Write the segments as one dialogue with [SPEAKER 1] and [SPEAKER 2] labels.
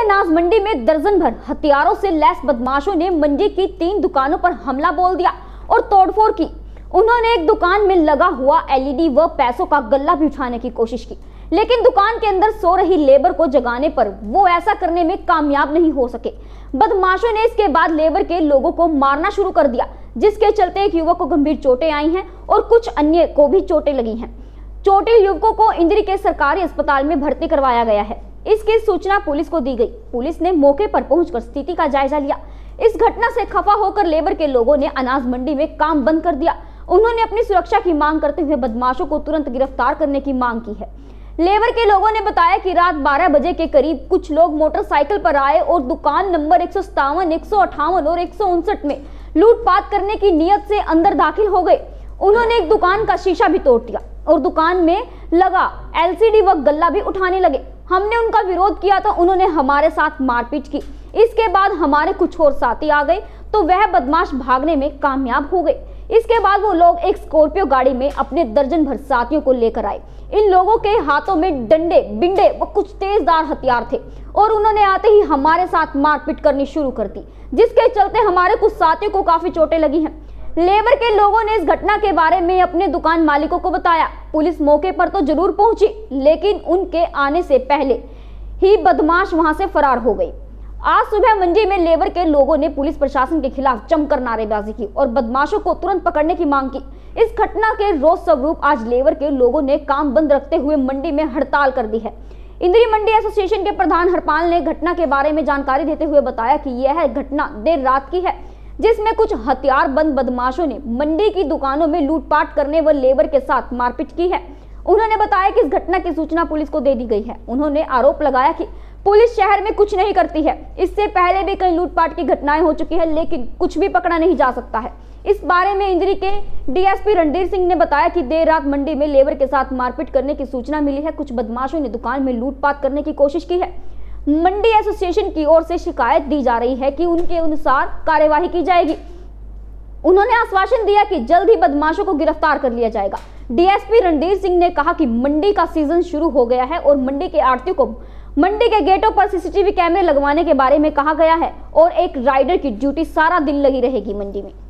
[SPEAKER 1] अनाज मंडी में दर्जन भर हथियारों से लैस बदमाशों ने मंडी की 3 दुकानों पर हमला बोल दिया और तोड़फोड़ की। उन्होंने एक दुकान में लगा हुआ एलईडी व पैसों का गल्ला भी उठाने की कोशिश की, लेकिन दुकान के अंदर सो रही लेबर को जगाने पर वो ऐसा करने में कामयाब नहीं हो सके। बदमाशों ने इसके बाद लेबर के लोगों को मारना शुरू कर दिया, जिसके चलते एक युवक को गंभीर चोटें आई हैं और कुछ अन्य को भी चोटें लगी हैं। चोटिल युवकों को इंद्री के सरकारी अस्पताल में भर्ती करवाया गया है। इसकी सूचना पुलिस को दी गई। पुलिस ने मौके पर पहुंचकर स्थिति का जायजा लिया। इस घटना से खफा होकर लेबर के लोगों ने अनाज मंडी में काम बंद कर दिया। उन्होंने अपनी सुरक्षा की मांग करते हुए बदमाशों को तुरंत गिरफ्तार करने की मांग की है। लेबर के लोगों ने बताया कि रात 12 बजे के करीब कुछ लोग मोटरसाइकिल पर आए और दुकान नंबर 157, 158 और 159 में लूटपाट करने की नियत से अंदर दाखिल हो गए। उन्होंने एक दुकान का शीशा भी तोड़ दिया और दुकान में लगा एलसीडी व गल्ला भी उठाने लगे। हमने उनका विरोध किया तो उन्होंने हमारे साथ मारपीट की। इसके बाद हमारे कुछ और साथी आ गए तो वह बदमाश भागने में कामयाब हो गए। इसके बाद वो लोग एक स्कॉर्पियो गाड़ी में अपने दर्जन भर साथियों को लेकर आए। इन लोगों के हाथों में डंडे, बिंडे व कुछ तेजदार हथियार थे और उन्होंने आते ही हमारे साथ मारपीट करनी शुरू कर दी, जिसके चलते हमारे कुछ साथियों को काफी चोटें लगी हैं। लेबर के लोगों ने इस घटना के बारे में अपने दुकान मालिकों को बताया। पुलिस मौके पर तो जरूर पहुंची, लेकिन उनके आने से पहले ही बदमाश वहां से फरार हो गई। आज सुबह मंडी में लेबर के लोगों ने पुलिस प्रशासन के खिलाफ जमकर नारेबाजी की और बदमाशों को तुरंत पकड़ने की मांग की। इस घटना के रोष स्वरूप आज लेबर के लोगों ने काम बंद रखते हुए मंडी में हड़ताल कर दी है। इंद्री मंडी एसोसिएशन के प्रधान हरपाल ने घटना के बारे में जानकारी देते हुए बताया कि यह घटना देर रात की है, जिसमें कुछ हथियार बंद बदमाशों ने मंडी की दुकानों में लूटपाट करने व लेबर के साथ मारपीट की है। उन्होंने बताया कि इस घटना की सूचना पुलिस को दे दी गई है। उन्होंने आरोप लगाया कि पुलिस शहर में कुछ नहीं करती है। इससे पहले भी कई लूटपाट की घटनाएं हो चुकी है, लेकिन कुछ भी पकड़ा नहीं जा सकता है। इस बारे में इंद्री के डीएसपी रणधीर सिंह ने बताया कि देर रात मंडी में लेबर के साथ मारपीट करने की सूचना मिली है। कुछ बदमाशों ने दुकान में लूटपाट करने की कोशिश की है। मंडी एसोसिएशन की ओर से शिकायत दी जा रही है कि उनके अनुसार कार्यवाही की जाएगी। उन्होंने आश्वासन दिया कि जल्द ही बदमाशों को गिरफ्तार कर लिया जाएगा। डीएसपी रणधीर सिंह ने कहा कि मंडी का सीजन शुरू हो गया है और मंडी के आड़तियों को मंडी के गेटों पर सीसीटीवी कैमरे लगवाने के बारे में कहा गया है और एक राइडर की ड्यूटी सारा दिन लगी रहेगी मंडी में।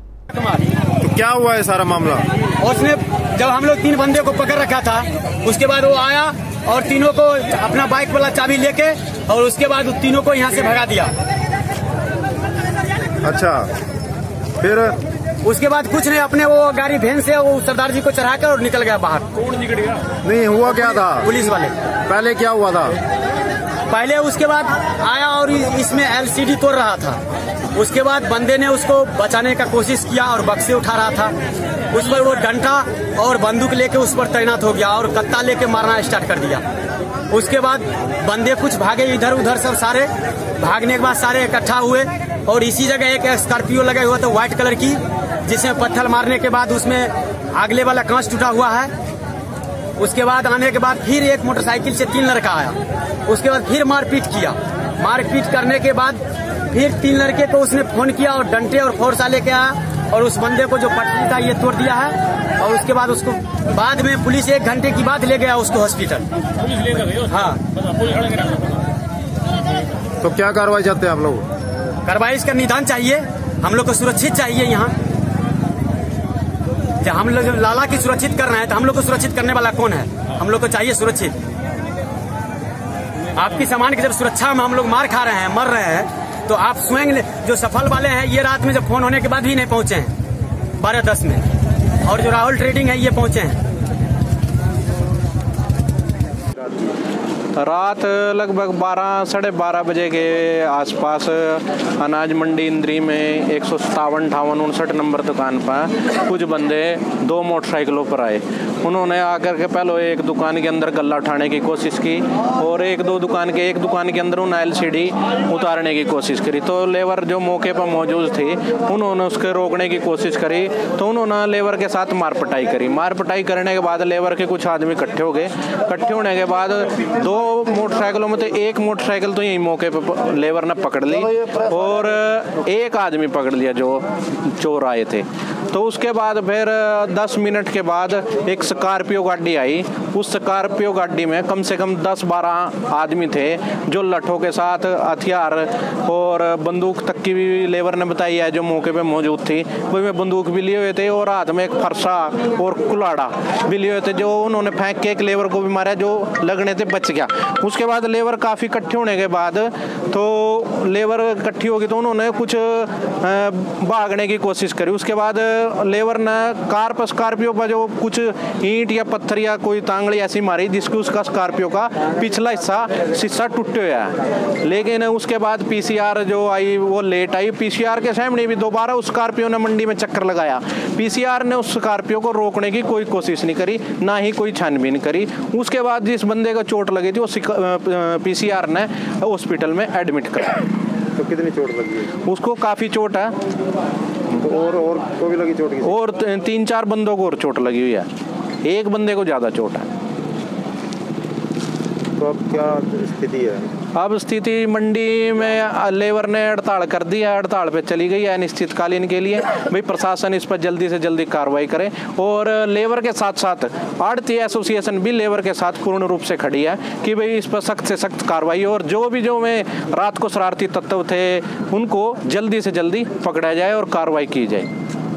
[SPEAKER 2] तो क्या हुआ है सारा मामला?
[SPEAKER 3] उसने जब हम लोग 3 बंदे को पकड़ रखा था, उसके बाद वो आया और तीनों को अपना बाइक वाला चाबी लेके और उसके बाद उन तीनों को यहाँ से भगा दिया।
[SPEAKER 2] अच्छा, फिर
[SPEAKER 3] उसके बाद कुछ नहीं, अपने वो गाड़ी वैन से वो सरदार जी को चढ़ाकर और निकल गया बाहर। कौन निकल गया?
[SPEAKER 2] नहीं हुआ क्या था?
[SPEAKER 3] पुलिस वाले।
[SPEAKER 2] पहले क्या हुआ था?
[SPEAKER 3] पहले उसके बाद आया और इसमें एलसीडी तोड़ रहा था। उसके बाद बंदे ने उसको बचाने का कोशिश किया और बक्से उठा रहा था। उस पर वो डंडा और बंदूक लेके उस पर तैनात हो गया और कत्ता लेके मारना स्टार्ट कर दिया। उसके बाद बंदे कुछ भागे इधर उधर, सब सारे भागने के बाद सारे इकट्ठा हुए और इसी जगह एक स्कॉर्पियो लगा हुआ था व्हाइट कलर की, जिसमें पत्थर मारने के बाद उसमें अगले वाला कांच टूटा हुआ है। उसके बाद आने के बाद फिर एक मोटरसाइकिल से 3 लड़का आया। उसके बाद फिर मारपीट किया। मारपीट करने के बाद फिर 3 लड़के को उसने फोन किया और डंडे और फोर्सा लेके आया और उस बंदे को जो पटरी था ये तोड़ दिया है। और उसके बाद उसको बाद में पुलिस 1 घंटे की बाद ले गया उसको हॉस्पिटल। हाँ,
[SPEAKER 2] तो क्या कार्रवाई चाहते हैं आप लोग?
[SPEAKER 3] कार्रवाई इसका निदान चाहिए। हम लोग को सुरक्षित चाहिए। यहाँ जब हम लोग लाला की सुरक्षित कर रहे हैं तो हम लोग को सुरक्षित करने वाला कौन है? हम लोग को चाहिए सुरक्षित। आपकी सामान की जब सुरक्षा में हम लोग मार खा रहे हैं, मर रहे हैं, तो आप स्वयं जो सफल वाले हैं ये रात में जब फोन होने के बाद भी नहीं पहुंचे हैं 12:10 में, और जो राहुल ट्रेडिंग है ये पहुंचे हैं।
[SPEAKER 4] रात लगभग 12 साढ़े 12 बजे के आसपास अनाज मंडी इंद्री में 157, 58, 59 नंबर दुकान पर कुछ बंदे 2 मोटरसाइकिलों पर आए। उन्होंने आकर के पहले एक दुकान के अंदर गल्ला उठाने की कोशिश की और एक दुकान के अंदर उन्हें एलसीडी उतारने की कोशिश करी। तो लेबर जो मौके पर मौजूद थी उन्होंने उसके रोकने की कोशिश करी, तो उन्होंने लेबर के साथ मारपिटाई करी। मारपिटाई करने के बाद लेबर के कुछ आदमी इकट्ठे हो गए। इकट्ठे होने के बाद 2 मोटरसाइकिलों में तो एक मोटरसाइकिल तो यही मौके पर लेबर ने पकड़ ली और एक आदमी पकड़ लिया जो चोर आए थे। तो उसके बाद फिर 10 मिनट के बाद एक स्कॉर्पियो गाड़ी आई। उस स्कॉर्पियो गाड़ी में कम से कम 10-12 आदमी थे जो लठों के साथ हथियार और बंदूक तक की भी लेबर ने बताई है जो मौके पे मौजूद थी, वही में बंदूक भी लिए हुए थे और हाथ में एक फरसा और कुल्हाड़ा भी लिए हुए थे, जो उन्होंने फेंक के एक लेबर को भी मारा जो लगने से बच गया। उसके बाद लेबर काफ़ी इकट्ठे होने के बाद तो लेबर इकट्ठी होगी तो उन्होंने कुछ भागने की कोशिश करी। उसके बाद लेबर ने कार पर स्कॉर्पियो पर जो कुछ ईंट या पत्थर या कोई तांगड़ी ऐसी मारी जिसकी उसका स्कॉर्पियो का पिछला हिस्सा शीशा टूटे हुआ है। लेकिन उसके बाद पीसीआर जो आई वो लेट आई। पीसीआर के सामने भी दोबारा उस स्कॉर्पियो ने मंडी में चक्कर लगाया। पीसीआर ने उस स्कॉर्पियो को रोकने की कोई कोशिश नहीं करी, ना ही कोई छानबीन करी। उसके बाद जिस बंदे को चोट लगी थी वो पीसीआर ने हॉस्पिटल में एडमिट करा।
[SPEAKER 2] तो कितनी चोट लगी है? उसको
[SPEAKER 4] काफ़ी चोट है।
[SPEAKER 2] तो और को भी लगी चोट?
[SPEAKER 4] और 3-4 बंदों को और चोट लगी हुई है, एक बंदे को ज़्यादा चोट है।
[SPEAKER 2] तो अब क्या स्थिति है?
[SPEAKER 4] अब स्थिति मंडी में लेबर ने हड़ताल कर दी है, हड़ताल पे चली गई है अनिश्चितकालीन के लिए। भाई प्रशासन इस पर जल्दी से जल्दी कार्रवाई करे और लेबर के साथ साथ आढ़ती एसोसिएशन भी लेबर के साथ पूर्ण रूप से खड़ी है कि भाई इस पर सख्त से सख्त कार्रवाई और जो में रात को शरारती तत्व थे उनको जल्दी से जल्दी पकड़ा जाए और कार्रवाई की जाए।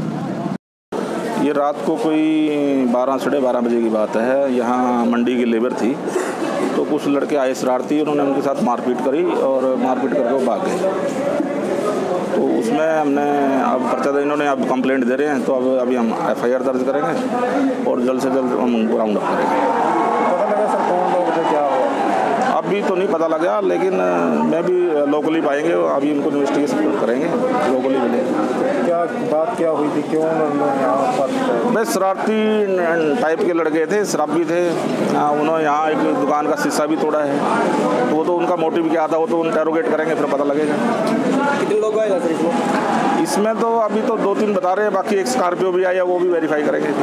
[SPEAKER 5] ये रात को कोई 12-12:30 बजे की बात है। यहाँ मंडी की लेबर थी तो कुछ लड़के आए शरारती, उन्होंने उनके साथ मारपीट करी और मारपीट करके वो भाग गए। तो उसमें हमने अब पर्चा इन्होंने अब कंप्लेंट दे रहे हैं तो अब अभी हम FIR दर्ज करेंगे और जल्द से जल्द हम उनको राउंड अप करेंगे।
[SPEAKER 2] पता लगा सर कौन लोग थे, क्या हुआ?
[SPEAKER 5] अभी तो नहीं पता लगा लेकिन मैं भी लोकली पाएंगे, अभी उनको इन्वेस्टिगेशन करेंगे, लोकली मिलेंगे।
[SPEAKER 2] क्या बात क्या हुई थी, क्यों यहाँ पर?
[SPEAKER 5] बस शरारती टाइप के लड़के थे, शराबी थे। उन्होंने यहाँ एक दुकान का शीशा भी तोड़ा है, तो वो तो उनका मोटिव क्या था वो तो इंटेरोगेट करेंगे फिर पता लगेगा।
[SPEAKER 3] कितने लोग आए सर
[SPEAKER 5] इसमें? तो अभी तो 2-3 बता रहे हैं, बाकी एक स्कॉर्पियो भी आया वो भी वेरीफाई करेंगे।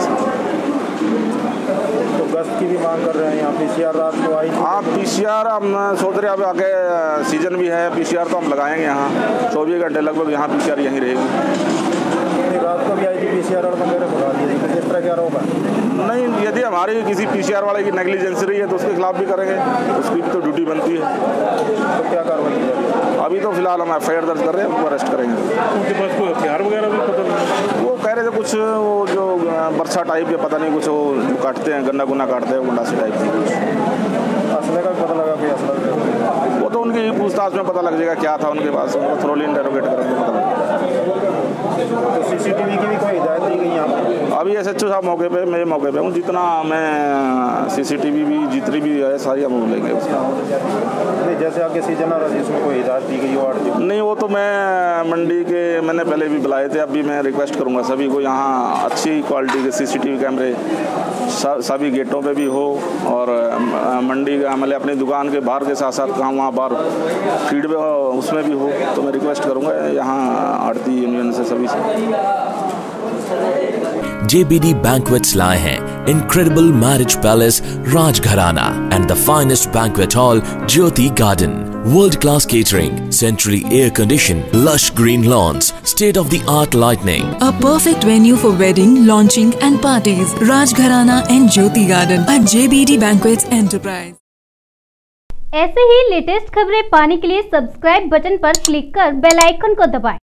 [SPEAKER 2] तो गश्त की भी मांग कर रहे हैं यहाँ? PCR रात को आई?
[SPEAKER 5] हाँ PCR हम सोच रहे हैं अब आगे सीजन भी है, PCR तो हम लगाएंगे यहाँ 24 घंटे लगभग यहाँ PCR यहीं रहेगी।
[SPEAKER 2] रात को भी आई थी PCR और वगैरह भगा दी थी, इस तरह क्या होगा?
[SPEAKER 5] नहीं, यदि हमारी किसी PCR वाले की नेग्लिजेंस रही है तो उसके खिलाफ भी करेंगे, उसकी भी तो ड्यूटी बनती है।
[SPEAKER 2] तो क्या कार्रवाई की जाएगी?
[SPEAKER 5] अभी तो फिलहाल हम FIR दर्ज कर रहे हैं, उनको अरेस्ट करेंगे।
[SPEAKER 2] उनके पास कोई हथियार वगैरह भी पता नहीं?
[SPEAKER 5] वो कह रहे थे कुछ वो जो बरछा टाइप के पता नहीं कुछ वो काटते हैं, गन्ना गुन्ना काटते हैं, गुंडासी टाइप की कुछ।
[SPEAKER 2] असले का भी पता लगा कोई असला?
[SPEAKER 5] वो तो उनकी पूछताछ में पता लग जाएगा क्या था उनके पास, उनको थ्रोली इंटेरोगेट करेंगे पता लगेगा।
[SPEAKER 2] तो CCTV की भी कोई हिदायत दी गई यहाँ पर?
[SPEAKER 5] अभी SHO साहब मौके पे, मैं मौके पे हूँ, जितना मैं CCTV भी जितनी भी है सारी हम लेंगे उसका।
[SPEAKER 2] नहीं, जैसे आगे सीजन आ रहा है जिसमें कोई हिदायत दी गई हो?
[SPEAKER 5] नहीं, वो तो मैं मंडी के मैंने पहले भी बुलाए थे, अभी मैं रिक्वेस्ट करूँगा सभी को यहाँ अच्छी क्वालिटी के CCTV कैमरे सभी गेटों पे भी हो और मंडी का मतलब अपनी दुकान के बाहर के साथ साथ कहाँ वहाँ बाहर फीड में उसमें भी हो, तो मैं रिक्वेस्ट करूँगा यहाँ आड़ती यूनियन से सभी से।
[SPEAKER 6] JBD Banquets लाए हैं Incredible Marriage Palace Rajgharana and the finest banquet hall Jyoti Garden. World-class catering, centrally air-conditioned, lush green lawns, state-of-the-art lighting.
[SPEAKER 7] A perfect venue for wedding, launching and parties. Rajgharana and Jyoti Garden at JBD Banquets Enterprise.
[SPEAKER 8] ऐसे ही latest खबरें पाने के लिए subscribe button पर click कर bell icon को दबाएं।